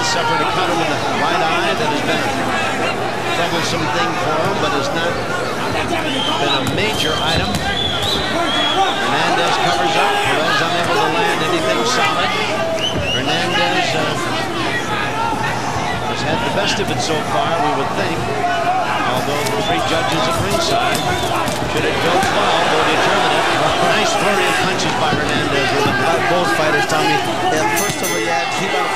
suffered a cut over the right eye that has been a troublesome thing for him, but has not been a major item. Hernandez covers up. Perez unable to land anything solid. Hernandez has had the best of it so far, we would think. Although the three judges at ringside, should it go 12, they'll determine it. Nice flurry of punches by Hernandez. Both fighters tell me, first of all, yeah, Jibaro